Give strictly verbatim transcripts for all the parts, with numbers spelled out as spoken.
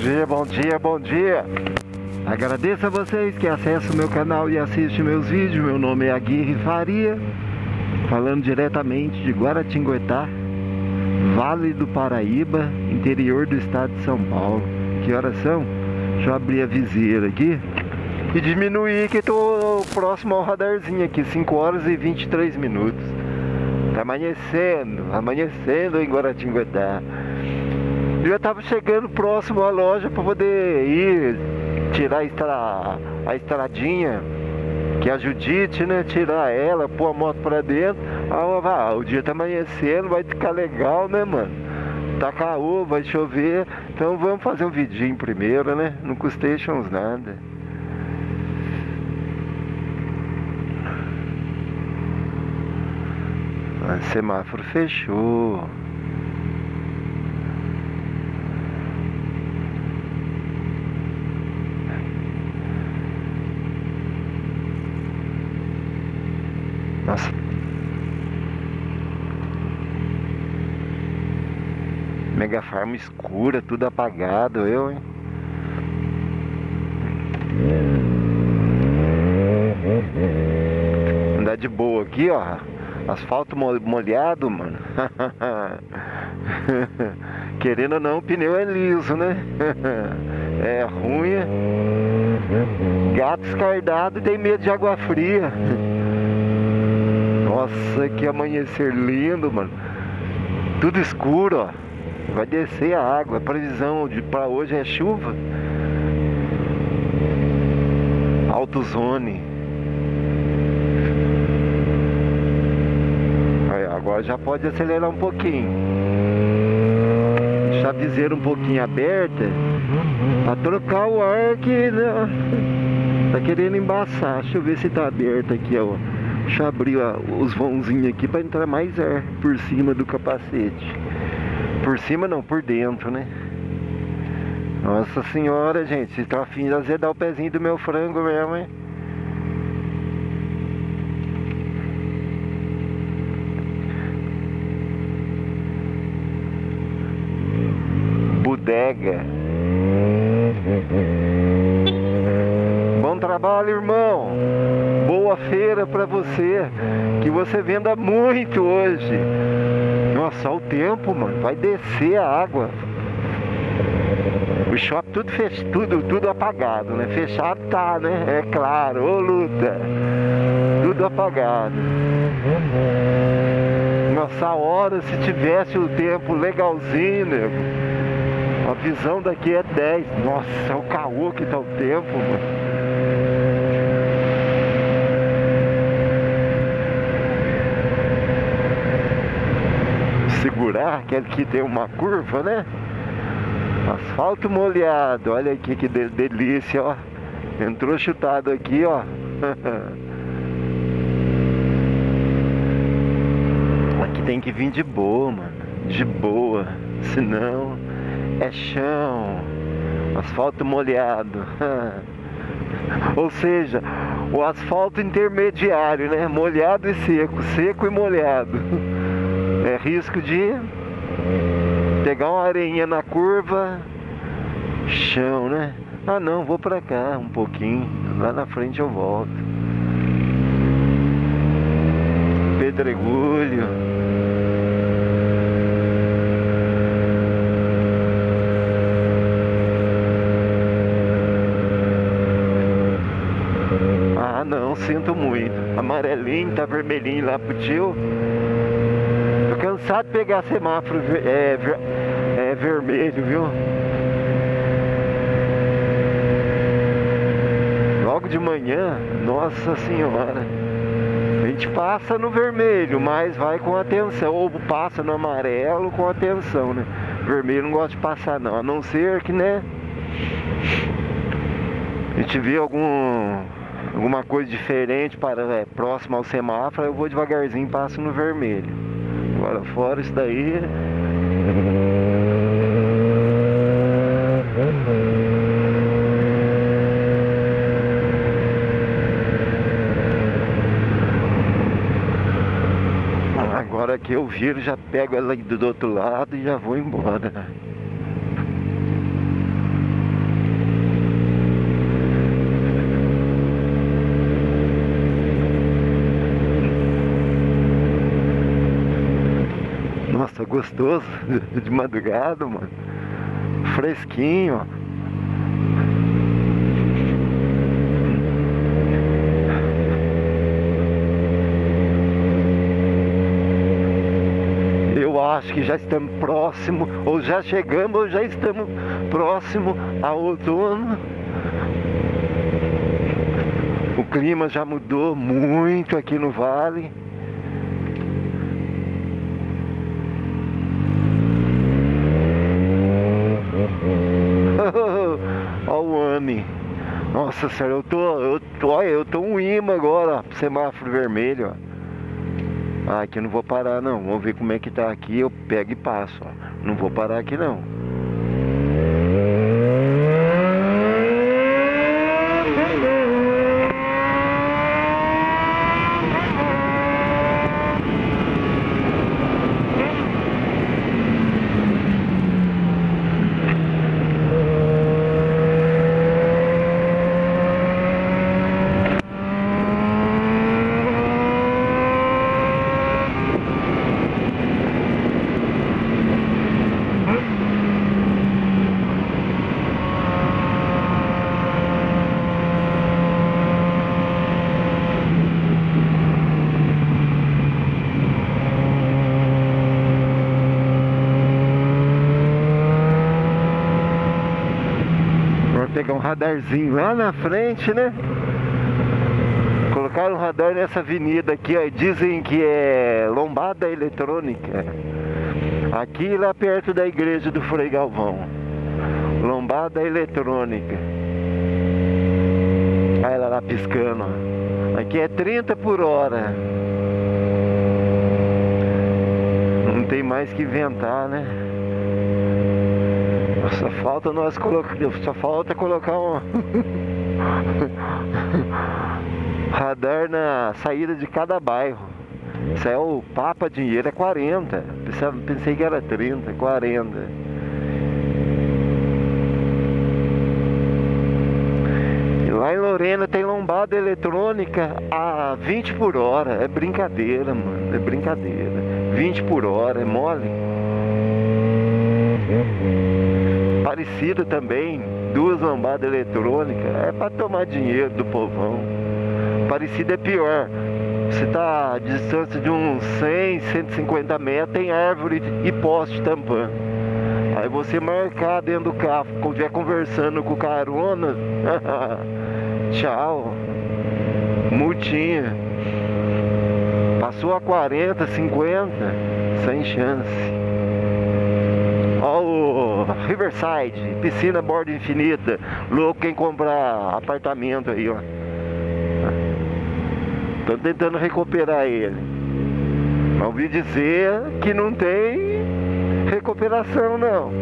dia, bom dia, bom dia. Agradeço a vocês que acessam o meu canal e assistem meus vídeos. Meu nome é Aguirre Faria, falando diretamente de Guaratinguetá, Vale do Paraíba, interior do estado de São Paulo. Que horas são? Deixa eu abrir a viseira aqui e diminuir que estou próximo ao radarzinho aqui, cinco horas e vinte e três minutos. Tá amanhecendo, amanhecendo em Guaratinguetá. Eu já estava chegando próximo à loja para poder ir tirar a, estra... a estradinha, que é a Judite, né? Tirar ela, pôr a moto para dentro. Ah, o dia tá amanhecendo, vai ficar legal, né, mano? Tá caô, vai chover. Então vamos fazer um vidinho primeiro, né? Não custeixamos nada. Ah, semáforo fechou. Nossa. Mega farm escura, tudo apagado, eu, hein? Andar de boa aqui, ó. Asfalto molhado, mano. Querendo ou não, o pneu é liso, né? É ruim. Gato escardado e tem medo de água fria. Nossa, que amanhecer lindo, mano. Tudo escuro, ó. Vai descer a água. A previsão de para hoje é chuva. Alto zone. Aí, agora já pode acelerar um pouquinho. Deixar a viseira um pouquinho aberta para trocar o ar que, né, tá querendo embaçar. Deixa eu ver se tá aberto aqui, ó. Deixa eu abrir, ó, os vãozinhos aqui para entrar mais ar por cima do capacete. Por cima não, por dentro, né? Nossa senhora, gente, vocês estão afim de azedar o pezinho do meu frango mesmo, hein? Bodega. Bom trabalho, irmão. Boa feira pra você. Que você venda muito hoje. Nossa, olha o tempo, mano. Vai descer a água. O shopping tudo fech... tudo, tudo apagado, né? Fechado tá, né? É claro, ô luta. Tudo apagado. Nossa, a hora se tivesse o tempo legalzinho, nego. A visão daqui é dez. Nossa, o caô que tá o tempo, mano. Segurar, aquele que tem uma curva, né? Asfalto molhado, olha aqui que de delícia, ó. Entrou chutado aqui, ó. Aqui tem que vir de boa, mano. De boa. Senão é chão. Asfalto molhado. Ou seja, o asfalto intermediário, né? Molhado e seco. Seco e molhado. É risco de pegar uma areinha na curva. Chão, né? Ah não, vou pra cá um pouquinho. Lá na frente eu volto. Pedregulho. Ah não, sinto muito. Amarelinho, tá vermelhinho lá pro tio. Cansado de pegar semáforo é, é vermelho, viu? Logo de manhã, nossa senhora. A gente passa no vermelho, mas vai com atenção. Ou passa no amarelo com atenção, né? Vermelho não gosta de passar não, a não ser que, né, a gente vê algum alguma coisa diferente para é, próximo ao semáforo, eu vou devagarzinho e passo no vermelho. Agora fora isso daí. Agora que eu viro, já pego ela do outro lado e já vou embora. gostoso de madrugada, mano. Fresquinho, ó. Acho que já estamos próximo, ou já chegamos, ou já estamos próximo ao outono. O clima já mudou muito aqui no vale. Olha o Ami. Nossa senhora, eu tô, eu tô, olha, eu tô um imã agora, ó, semáforo vermelho, ó. Ah, aqui eu não vou parar não, vamos ver como é que tá aqui, eu pego e passo, ó. Não vou parar aqui não. Pegar um radarzinho lá na frente, né? Colocaram um radar nessa avenida aqui, ó. Dizem que é lombada eletrônica. Aqui lá perto da igreja do Frei Galvão. Lombada eletrônica. Olha ela lá piscando, ó. Aqui é trinta por hora. Não tem mais que inventar, né? Só falta nós colocar, só falta colocar um radar na saída de cada bairro. Isso é o Papa Dinheiro, é quarenta. Pensei que era trinta, quarenta. E lá em Lorena tem lombada eletrônica a vinte por hora. É brincadeira, mano. É brincadeira. vinte por hora, é mole. Parecido também, duas lombadas eletrônicas, é para tomar dinheiro do povão. Parecido é pior. Você está a distância de uns cem, cento e cinquenta metros, tem árvore e poste tampando. Aí você marcar dentro do carro, quando estiver conversando com o carona, tchau, multinha. Passou a quarenta, cinquenta, sem chance. Ó o Riverside, piscina borda infinita. Louco quem comprar apartamento aí, ó. Tô tentando recuperar ele. Mas ouvi dizer que não tem recuperação não.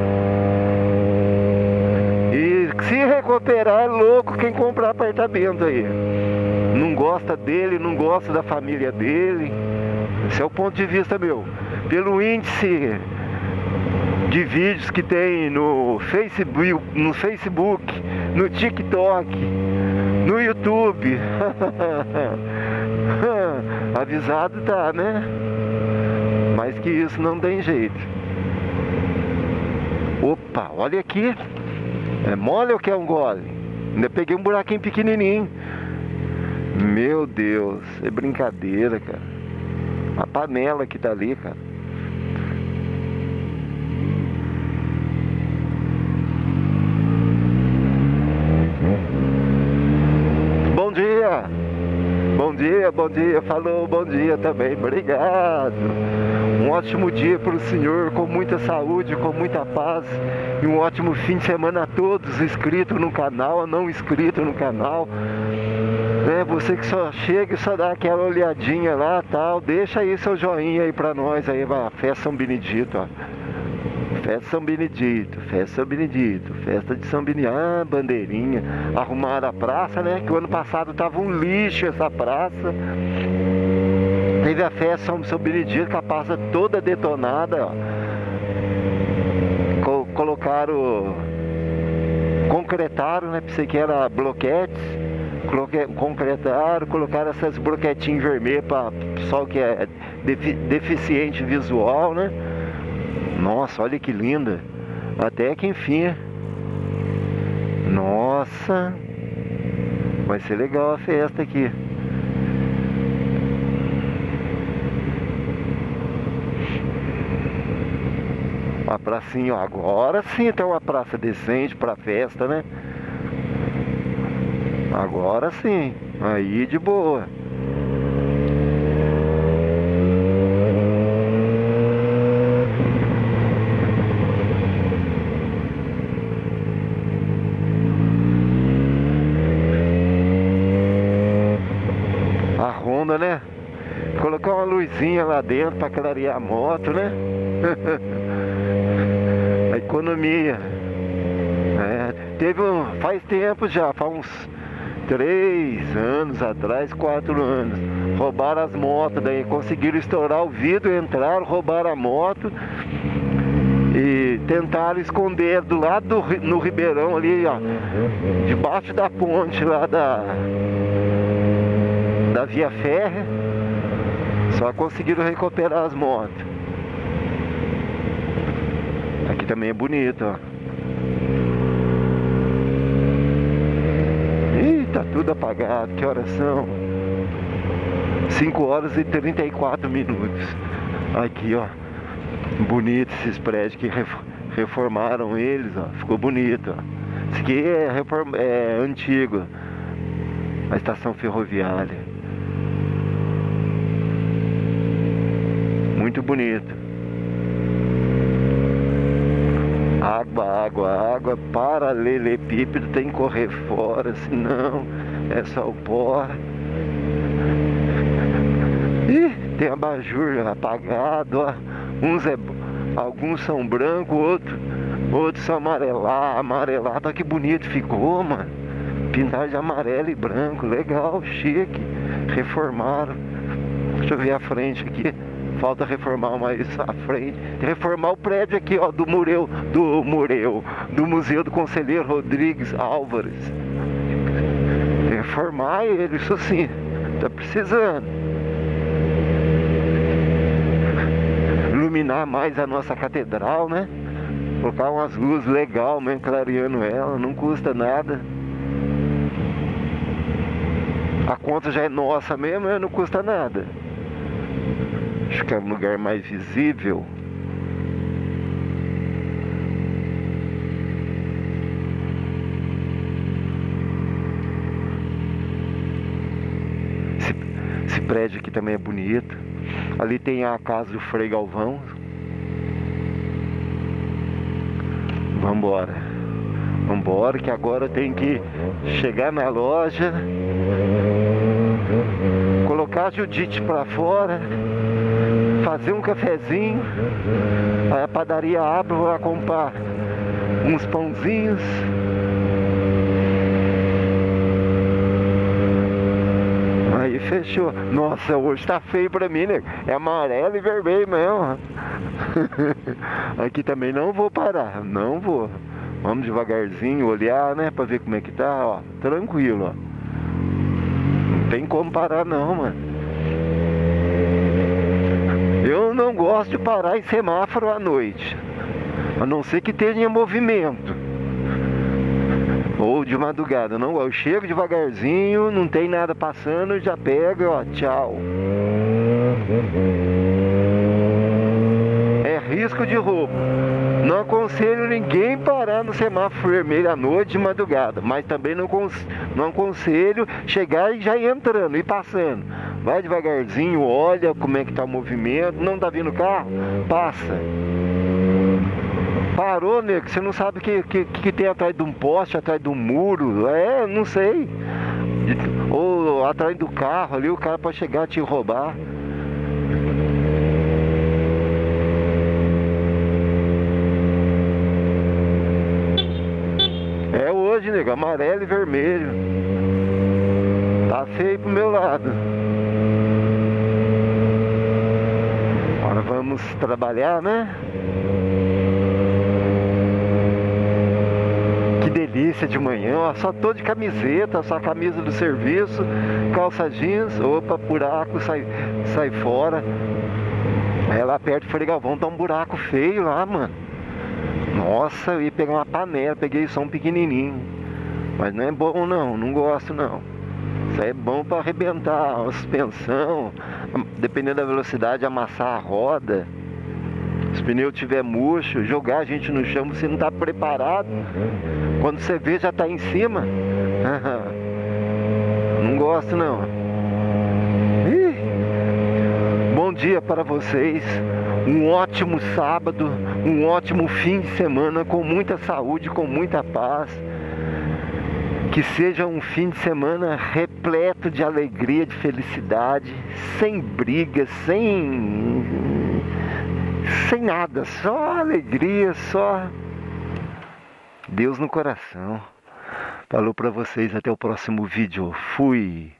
E se recuperar, é louco quem comprar apartamento aí. Não gosta dele, não gosta da família dele. Esse é o ponto de vista meu. Pelo índice de vídeos que tem no Facebook, no Facebook, no TikTok, no YouTube. Avisado tá, né? Mas que isso não tem jeito. Opa, olha aqui. É mole ou que é um gole? Ainda peguei um buraquinho pequenininho. Meu Deus, é brincadeira, cara. A panela que tá ali, cara. Bom dia! Bom dia, bom dia, falou, bom dia também, obrigado. Um ótimo dia para o senhor, com muita saúde, com muita paz. E um ótimo fim de semana a todos, inscritos no canal, não inscritos no canal. É, você que só chega e só dá aquela olhadinha lá, tal, deixa aí seu joinha aí pra nós aí, vai, festa São Benedito, ó. Festa São Benedito, festa São Benedito, festa de São Benedito. Ah, bandeirinha. Arrumaram a praça, né? Que o ano passado tava um lixo essa praça. Teve a festa São, São Benedito, com a praça toda detonada, ó. Co colocaram, concretaram, né? Pensei que era bloquetes. Concretaram, colocaram essas bloquetinhas vermelhas para pessoal que é defi deficiente visual, né? Nossa, olha que linda. Até que enfim. Nossa. Vai ser legal a festa aqui. Uma pracinha, ó. Agora sim tem uma praça decente pra festa, né? Agora sim. Aí de boa. A Honda, né? Colocar uma luzinha lá dentro pra clarear a moto, né? A economia. É, teve um, faz tempo já, faz uns três anos atrás, quatro anos, roubaram as motos, daí conseguiram estourar o vidro, entraram, roubaram a moto e tentaram esconder do lado do, no Ribeirão ali, ó, debaixo da ponte lá da, da via férrea, só conseguiram recuperar as motos. Aqui também é bonito, ó. Tá tudo apagado, que horas são? cinco horas e trinta e quatro minutos. Aqui, ó. Bonito esses prédios que reformaram eles, ó. Ficou bonito, ó. Esse aqui é, reform... é antigo. A estação ferroviária. Muito bonito. Água, água, água, paralelepípedo tem que correr fora, senão é só o pó. Ih, tem abajur apagado, ó. Uns é, alguns são brancos, outros, outros são amarelados, amarelado, olha que bonito ficou, mano. Pintaram de amarelo e branco, legal, chique. Reformaram. Deixa eu ver a frente aqui. Falta reformar mais à frente. Reformar o prédio aqui, ó, do Mureu, do Mureu, do Museu do Conselheiro Rodrigues Álvares. Reformar ele, isso sim, tá precisando. Iluminar mais a nossa catedral, né? Colocar umas luzes legal mesmo, clareando ela, não custa nada. A conta já é nossa mesmo, não custa nada. Acho que é um lugar mais visível. Esse, esse prédio aqui também é bonito. Ali tem a casa do Frei Galvão. Vambora. Vambora que agora tem que chegar na loja, colocar a Judite pra fora, fazer um cafezinho. Aí a padaria abre, vou lá comprar uns pãozinhos. Aí fechou. Nossa, hoje tá feio pra mim, né? É amarelo e vermelho mesmo. Aqui também não vou parar, não vou. Vamos devagarzinho olhar, né? Pra ver como é que tá, ó. Tranquilo, ó. Não tem como parar não, mano. Eu não gosto de parar em semáforo à noite, a não ser que tenha movimento. Ou de madrugada, não. Eu chego devagarzinho, não tem nada passando, já pego, ó, tchau. É risco de roubo. Não aconselho ninguém parar no semáforo vermelho à noite de madrugada, mas também não, não aconselho chegar e já ir entrando e passando. Vai devagarzinho, olha como é que tá o movimento. Não tá vindo carro? Passa. Parou, nego, você não sabe o que, que, que tem atrás de um poste, atrás de um muro. É, não sei. Ou atrás do carro ali, o cara pode chegar a te roubar. É hoje, nego, amarelo e vermelho. Tá feio pro meu lado. Agora vamos trabalhar, né? Que delícia de manhã, ó, só tô de camiseta, só camisa do serviço, calça jeans, opa, buraco, sai, sai fora. Aí lá perto do Frei Galvão tá um buraco feio lá, mano. Nossa, eu ia pegar uma panela, peguei só um pequenininho. Mas não é bom não, não gosto não. Isso aí é bom pra arrebentar a suspensão, dependendo da velocidade, amassar a roda. Se o pneu tiver murcho, jogar a gente no chão, você não tá preparado. Quando você vê, já tá em cima. Não gosto não. Ih. Bom dia para vocês. Um ótimo sábado, um ótimo fim de semana, com muita saúde, com muita paz. Que seja um fim de semana repleto de alegria, de felicidade, sem brigas, sem... sem nada, só alegria, só Deus no coração. Falou pra vocês, até o próximo vídeo. Fui!